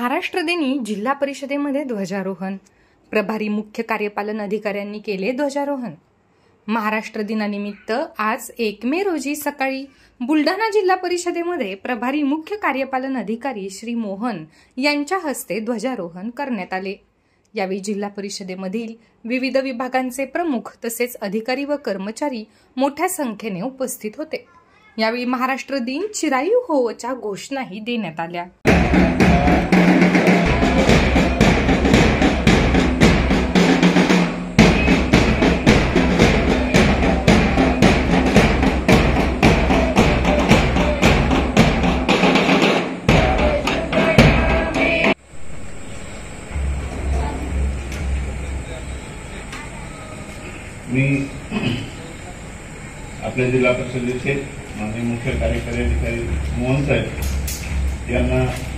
महाराष्ट्र दिनी जिल्हा परिषदेमध्ये ध्वजारोहण, प्रभारी मुख्य कार्यपालन अधिकाऱ्यांनी केले ध्वजारोहण। महाराष्ट्र दिनानिमित्त आज 1 मे रोजी सकाळी बुलढाणा जिल्हा परिषदेमध्ये प्रभारी मुख्य कार्यपालन अधिकारी श्री मोहन यांच्या हस्ते ध्वजारोहण करण्यात आले। यावेळी जिल्हा परिषदेमधील विविध विभागांचे प्रमुख तसेच अधिकारी व कर्मचारी मोठ्या संख्येने उपस्थित होते। यावेळी महाराष्ट्र दिन चिरायू होवोच्या घोषणाही देण्यात आल्या। मी आपल्या जिल्हा परिषदेचे माननीय मुख्य कार्यकारी अधिकारी मोहन साहेब यांना